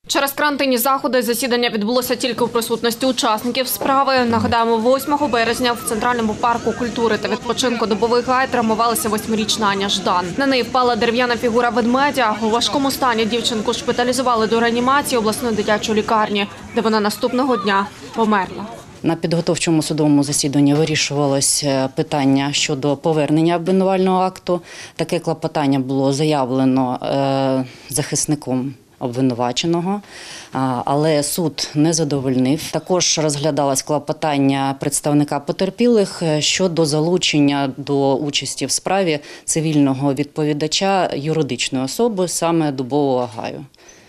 Через карантинні заходи засідання відбулося тільки в присутності учасників справи. Нагадаємо, 8 березня в Центральному парку культури та відпочинку «Дубовий гай» травмувалася 8-річна Аня Ждан. На неї впала дерев'яна фігура ведмедя. У важкому стані дівчинку шпиталізували до реанімації обласної дитячої лікарні, де вона наступного дня померла. На підготовчому судовому засіданні вирішувалося питання щодо повернення обвинувального акту. Таке клопотання було заявлено захисником обвинуваченого, але суд не задовольнив. Також розглядалось клопотання представника потерпілих щодо залучення до участі в справі цивільного відповідача юридичної особи, саме Дубового гаю.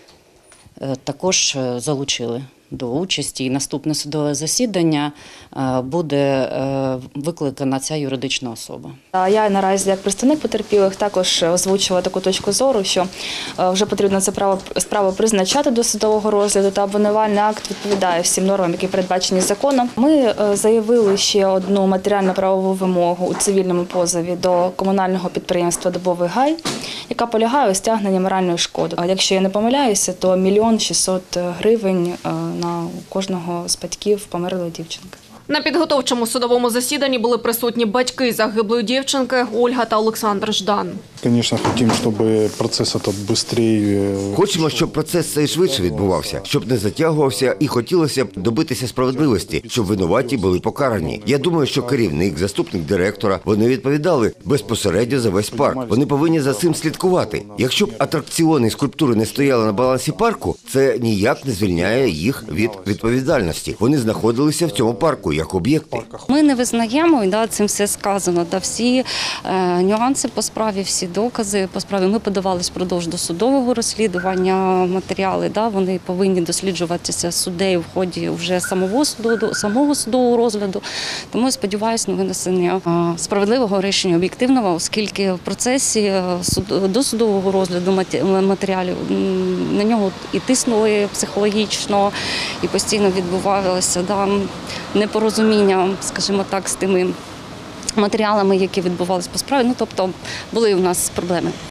Також залучили до участі, і наступне судове засідання буде викликана ця юридична особа. Я наразі як представник потерпілих також озвучила таку точку зору, що вже потрібно це справу призначати до судового розгляду, та обвинувальний акт відповідає всім нормам, які передбачені законом. Ми заявили ще одну матеріально-правову вимогу у цивільному позові до комунального підприємства «Дубовий гай», яка полягає у стягненні моральної шкоди. Якщо я не помиляюся, то 1 600 000 гривень на кожного з батьків померлої дівчинки. На підготовчому судовому засіданні були присутні батьки загиблої дівчинки Ольга та Олександр Ждан. Звісно, хочемо, щоб процес этот швидше... Хочемо, щоб процес цей швидше відбувався, щоб не затягувався, і хотілося б добитися справедливості, щоб винуваті були покарані. Я думаю, що керівник, заступник директора, вони відповідали безпосередньо за весь парк. Вони повинні за цим слідкувати. Якщо б атракціони і скульптури не стояли на балансі парку, це ніяк не звільняє їх від відповідальності. Вони знаходилися в цьому парку як об'єкти. Ми не визнаємо, і цим все сказано, всі нюанси по справі, всі докази по справі. Ми подавались впродовж досудового розслідування матеріали, вони повинні досліджуватися суддею в ході вже самого судового розгляду. Тому я сподіваюся на винесення справедливого рішення, об'єктивного, оскільки в процесі досудового розгляду матеріалів на нього і тиснули психологічно, і постійно відбувалося непорозуміння, скажімо так, з тими матеріалами, які відбувалися по справі. Тобто були у нас проблеми.